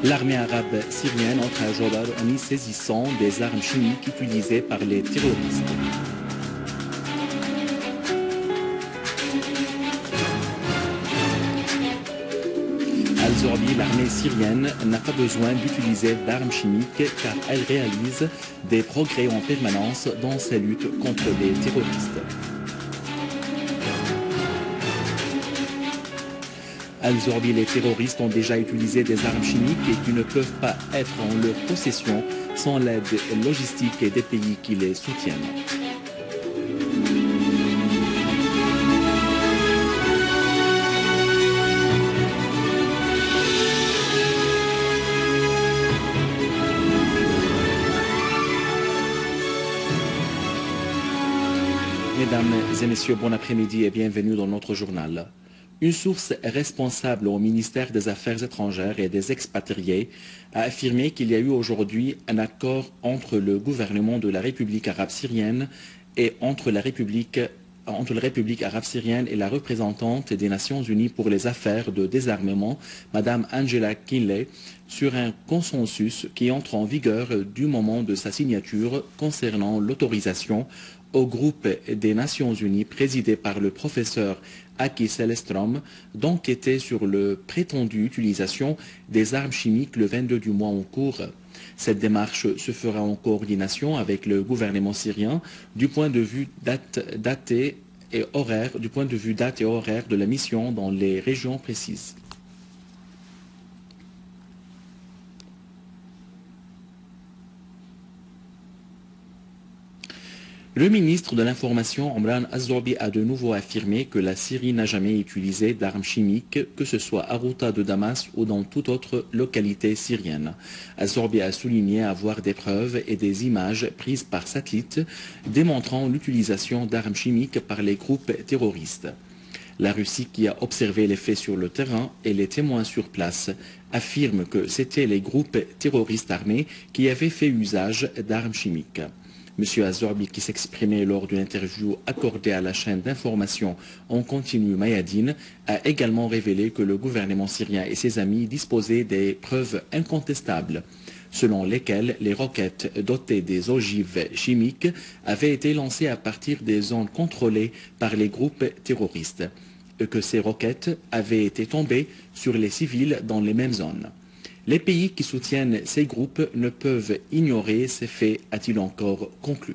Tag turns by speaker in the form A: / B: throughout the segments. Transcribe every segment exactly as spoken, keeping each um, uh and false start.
A: L'armée arabe syrienne entre à Jobar en y saisissant des armes chimiques utilisées par les terroristes. Aujourd'hui, l'armée syrienne n'a pas besoin d'utiliser d'armes chimiques car elle réalise des progrès en permanence dans sa lutte contre les terroristes. Aujourd'hui, les terroristes ont déjà utilisé des armes chimiques et qui ne peuvent pas être en leur possession sans l'aide logistique des pays qui les soutiennent. Mesdames et messieurs, bon après-midi et bienvenue dans notre journal. Une source responsable au ministère des Affaires étrangères et des expatriés a affirmé qu'il y a eu aujourd'hui un accord entre le gouvernement de la République arabe syrienne et entre la République, entre la République arabe syrienne et la représentante des Nations unies pour les affaires de désarmement, Madame Angela Kinley, sur un consensus qui entre en vigueur du moment de sa signature concernant l'autorisation au groupe des Nations unies présidé par le professeur Aki Selestrom d'enquêter sur la prétendue utilisation des armes chimiques le vingt-deux du mois en cours. Cette démarche se fera en coordination avec le gouvernement syrien du point de vue date, daté et horaire, du point de vue date et horaire de la mission dans les régions précises. Le ministre de l'Information, Omran Az-Zorbi, a de nouveau affirmé que la Syrie n'a jamais utilisé d'armes chimiques, que ce soit à Ghouta de Damas ou dans toute autre localité syrienne. Az-Zorbi a souligné avoir des preuves et des images prises par satellite démontrant l'utilisation d'armes chimiques par les groupes terroristes. La Russie, qui a observé les faits sur le terrain et les témoins sur place, affirme que c'était les groupes terroristes armés qui avaient fait usage d'armes chimiques. M. Az-Zorbi, qui s'exprimait lors d'une interview accordée à la chaîne d'information en continu Mayadine, a également révélé que le gouvernement syrien et ses amis disposaient des preuves incontestables, selon lesquelles les roquettes dotées des ogives chimiques avaient été lancées à partir des zones contrôlées par les groupes terroristes, et que ces roquettes avaient été tombées sur les civils dans les mêmes zones. Les pays qui soutiennent ces groupes ne peuvent ignorer ces faits, a-t-il encore conclu.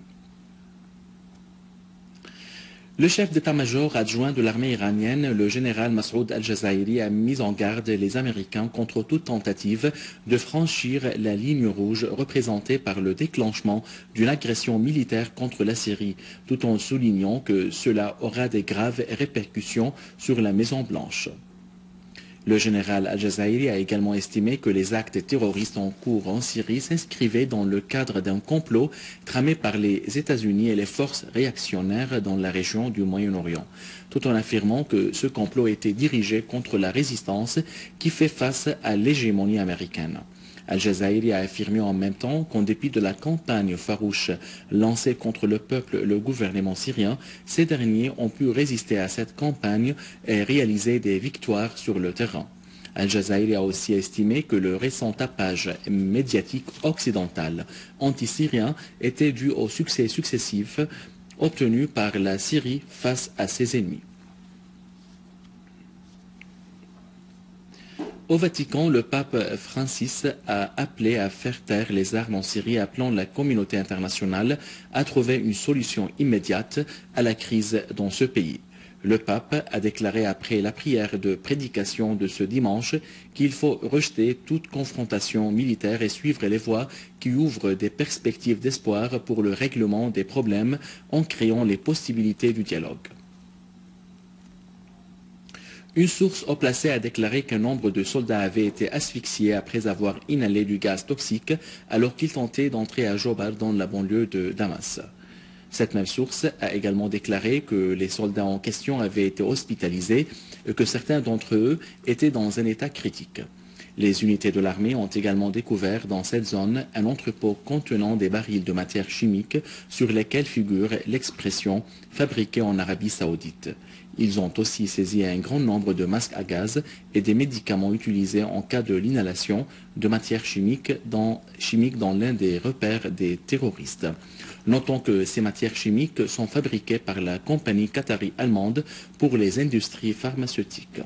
A: Le chef d'état-major adjoint de l'armée iranienne, le général Masoud al-Jazairi, a mis en garde les Américains contre toute tentative de franchir la ligne rouge représentée par le déclenchement d'une agression militaire contre la Syrie, tout en soulignant que cela aura des graves répercussions sur la Maison-Blanche. Le général al-Jazairi a également estimé que les actes terroristes en cours en Syrie s'inscrivaient dans le cadre d'un complot tramé par les États-Unis et les forces réactionnaires dans la région du Moyen-Orient, tout en affirmant que ce complot était dirigé contre la résistance qui fait face à l'hégémonie américaine. Al-Jazairi a affirmé en même temps qu'en dépit de la campagne farouche lancée contre le peuple et le gouvernement syrien, ces derniers ont pu résister à cette campagne et réaliser des victoires sur le terrain. Al-Jazairi a aussi estimé que le récent tapage médiatique occidental anti-syrien était dû au succès successif obtenu par la Syrie face à ses ennemis. Au Vatican, le pape Francis a appelé à faire taire les armes en Syrie, appelant la communauté internationale à trouver une solution immédiate à la crise dans ce pays. Le pape a déclaré après la prière de prédication de ce dimanche qu'il faut rejeter toute confrontation militaire et suivre les voies qui ouvrent des perspectives d'espoir pour le règlement des problèmes en créant les possibilités du dialogue. Une source haut placée a déclaré qu'un nombre de soldats avait été asphyxiés après avoir inhalé du gaz toxique alors qu'ils tentaient d'entrer à Jobar dans la banlieue de Damas. Cette même source a également déclaré que les soldats en question avaient été hospitalisés et que certains d'entre eux étaient dans un état critique. Les unités de l'armée ont également découvert dans cette zone un entrepôt contenant des barils de matières chimiques sur lesquels figure l'expression « fabriqué en Arabie Saoudite ». Ils ont aussi saisi un grand nombre de masques à gaz et des médicaments utilisés en cas de l'inhalation de matières chimiques dans, chimiques dans l'un des repères des terroristes. Notons que ces matières chimiques sont fabriquées par la compagnie qatari-allemande pour les industries pharmaceutiques.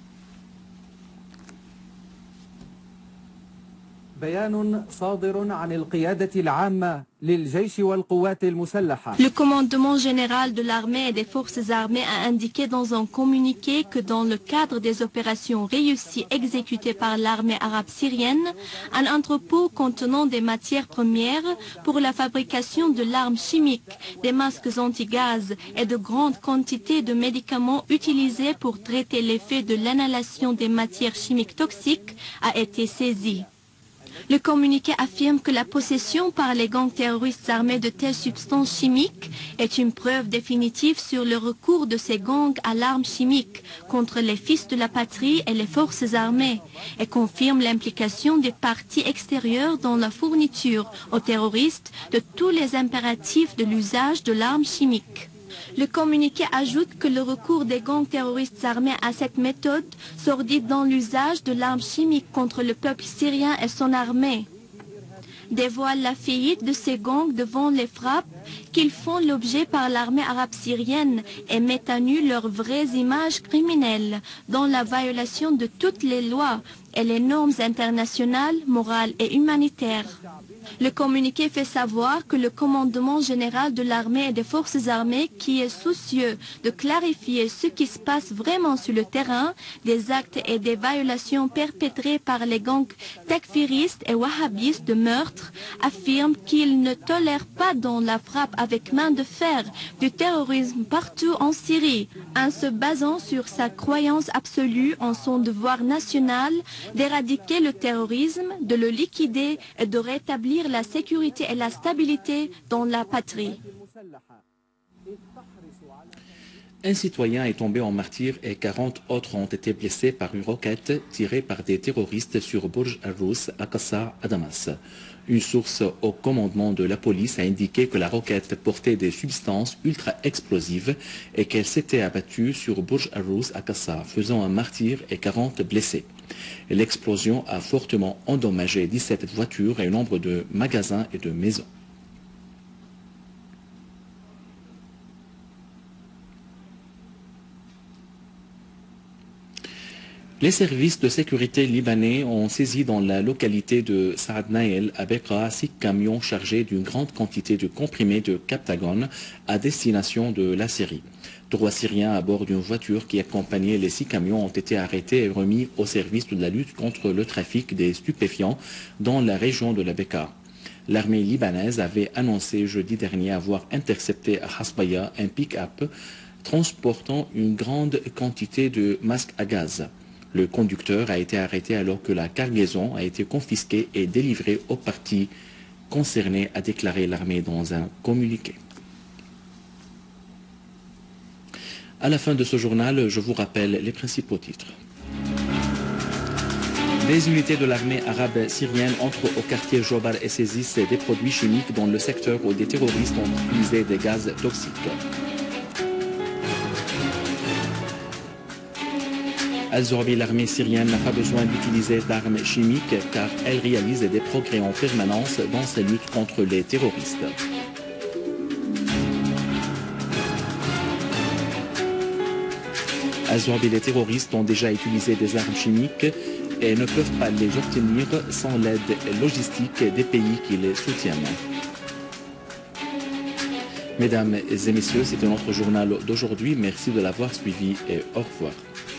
B: بيان صادر عن القيادة العامة للجيش والقوات المسلحة.
C: Le commandement général de l'armée et des forces armées a indiqué dans un communiqué que dans le cadre des opérations réussies exécutées par l'armée arabe syrienne, un entrepôt contenant des matières premières pour la fabrication de l'arme chimique, des masques anti-gaz et de grandes quantités de médicaments utilisés pour traiter l'effet de l'inhalation des matières chimiques toxiques a été saisi. Le communiqué affirme que la possession par les gangs terroristes armés de telles substances chimiques est une preuve définitive sur le recours de ces gangs à l'arme chimique contre les fils de la patrie et les forces armées et confirme l'implication des parties extérieures dans la fourniture aux terroristes de tous les impératifs de l'usage de l'arme chimique. Le communiqué ajoute que le recours des gangs terroristes armés à cette méthode sordide dans l'usage de l'arme chimique contre le peuple syrien et son armée dévoile la faillite de ces gangs devant les frappes qu'ils font l'objet par l'armée arabe syrienne et met à nu leurs vraies images criminelles dans la violation de toutes les lois et les normes internationales, morales et humanitaires. Le communiqué fait savoir que le commandement général de l'armée et des forces armées, qui est soucieux de clarifier ce qui se passe vraiment sur le terrain, des actes et des violations perpétrés par les gangs takfiristes et wahhabistes de meurtre, affirme qu'il ne tolère pas dans la frappe avec main de fer du terrorisme partout en Syrie, en se basant sur sa croyance absolue en son devoir national d'éradiquer le terrorisme, de le liquider et de rétablir la sécurité et la stabilité dans la patrie.
A: Un citoyen est tombé en martyr et quarante autres ont été blessés par une roquette tirée par des terroristes sur Burj al-Rous à Qassar, à Damas. Une source au commandement de la police a indiqué que la roquette portait des substances ultra-explosives et qu'elle s'était abattue sur Burj al-Rous à Qassar, faisant un martyr et quarante blessés. L'explosion a fortement endommagé dix-sept voitures et un nombre de magasins et de maisons. Les services de sécurité libanais ont saisi dans la localité de Saad Naël à Bekaa six camions chargés d'une grande quantité de comprimés de Captagon à destination de la Syrie. Trois Syriens à bord d'une voiture qui accompagnait les six camions ont été arrêtés et remis au service de la lutte contre le trafic des stupéfiants dans la région de la Bekaa. L'armée libanaise avait annoncé jeudi dernier avoir intercepté à Hasbaya un pick-up transportant une grande quantité de masques à gaz. Le conducteur a été arrêté alors que la cargaison a été confisquée et délivrée aux parties concernées, a déclaré l'armée dans un communiqué. À la fin de ce journal, je vous rappelle les principaux titres. Les unités de l'armée arabe syrienne entrent au quartier Jobar et saisissent des produits chimiques dans le secteur où des terroristes ont utilisé des gaz toxiques. Al-Zorabi, l'armée syrienne n'a pas besoin d'utiliser d'armes chimiques car elle réalise des progrès en permanence dans sa lutte contre les terroristes. Al-Zorabi, les terroristes ont déjà utilisé des armes chimiques et ne peuvent pas les obtenir sans l'aide logistique des pays qui les soutiennent. Mesdames et messieurs, c'était notre journal d'aujourd'hui. Merci de l'avoir suivi et au revoir.